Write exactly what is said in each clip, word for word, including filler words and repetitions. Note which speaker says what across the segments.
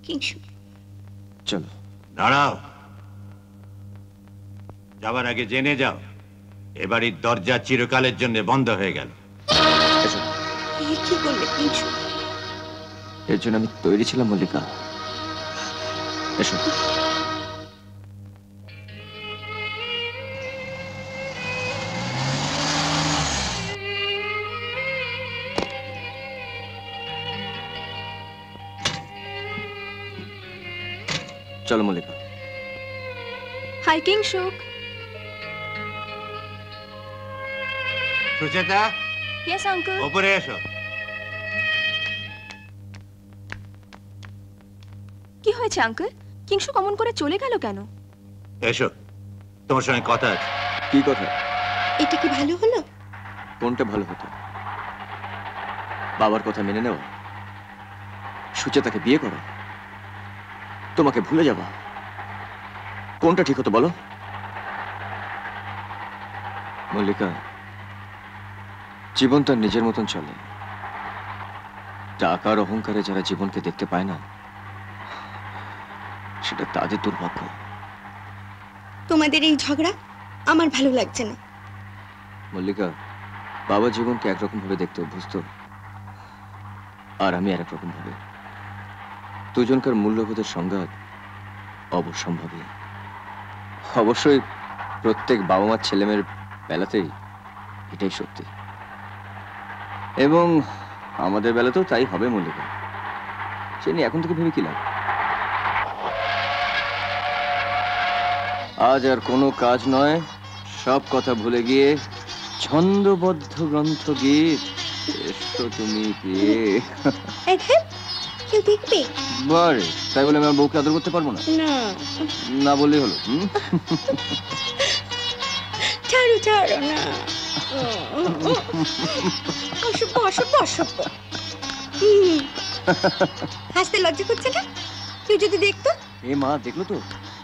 Speaker 1: কিংশু
Speaker 2: চলো।
Speaker 3: দাঁড়াও, যাবার আগে জেনে যাও এ বাড়ির দরজা চিরকালের জন্য বন্ধ হয়ে গেল।
Speaker 1: কি করলে কিংশু?
Speaker 2: এর জন্য আমি তৈরি ছিলাম মল্লিকা। এসো। চলো Mallika.
Speaker 4: Hi Kinshuk.
Speaker 3: Sucheta,
Speaker 4: yes uncle.
Speaker 3: উপরে এসো।
Speaker 4: কি হয়েছে আঙ্কেল? কিংশুক অমন করে চলে গেল কেন?
Speaker 3: এসো, তোমার সঙ্গে কথা আছে।
Speaker 2: কি কথা?
Speaker 1: এটা কি ভালো হলো?
Speaker 2: কোনটা ভালো হতো? বাবার কথা মেনে নেওয়া, সুচেতাকে বিয়ে করা, তোমাকে ভুলে যাওয়া, কোনটা ঠিক হতো বলো? মল্লিকা, জীবন তার নিজের মতন চলে। টাকার অহংকারে যারা জীবনকে দেখতে পায় না, সেটা তাদের দুর্ভাগ্য।
Speaker 1: তোমাদের এই ঝগড়া আমার ভালো লাগছে না।
Speaker 2: মল্লিকা, বাবা জীবনকে একরকম ভাবে দেখতে অভ্যস্ত, আর আমি আর এক রকম ভাবে। দুজনকার মূল্যবোধের সংঘাত অবশ্যম্ভাবী। অবশ্যই প্রত্যেক বাবা মার ছেলেমেয়ের বেলাতেই এটাই সত্যি, এবং আমাদের বেলাতেও তাই হবে মল্লিকা। সে নিয়ে এখন থেকে ভেবে কি লাভ? আজ আর কোনো কাজ নয়, সব কথা ভুলে গিয়ে ছন্দবদ্ধ গ্রন্থ গীত এসো তুমি পেয়ে।
Speaker 1: কেউ দেখবে?
Speaker 2: বারে, তাই বলে আমি আমার বউকে আদর করতে পারবো না?
Speaker 1: না
Speaker 2: না বললেই হলো।
Speaker 1: ছাড়ো ছাড়ো না। অসভ্য অসভ্য অসভ্য। হাসতে লজ্জা করছে না? কেউ যদি দেখতো?
Speaker 2: এ মা, দেখলো তো?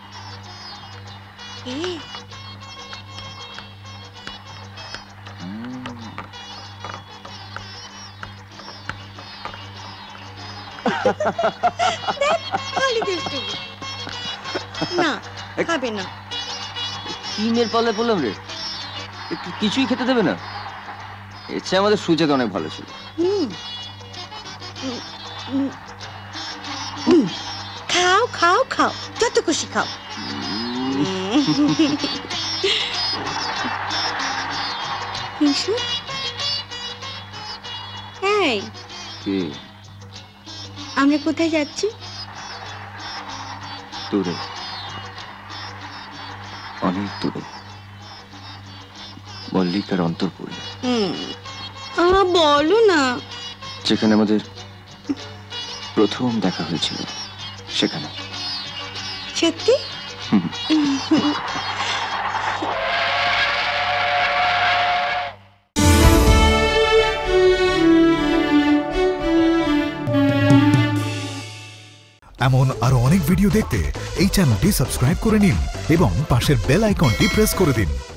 Speaker 1: না, খাবে না।
Speaker 2: কি মেয়ের পাল্লে পড়লাম রে? কিছুই খেতে দেবে না? এর চেয়ে আমাদের সুচেতা অনেক ভালো ছিল।
Speaker 1: খাও খাও খাও, যত খুশি খাও। এই, আমরা কোথায় যাচ্ছি?
Speaker 2: দূরে, অনেক দূরে, মল্লিকার অন্তরপুরে।
Speaker 1: বলো না।
Speaker 2: যেখানে আমাদের প্রথম দেখা হয়েছিল, সেখানে।
Speaker 1: সত্যি?
Speaker 5: এমন আরো অনেক ভিডিও দেখতে এই চ্যানেলটি সাবস্ক্রাইব করে নিন এবং পাশের বেল আইকনটি প্রেস করে দিন।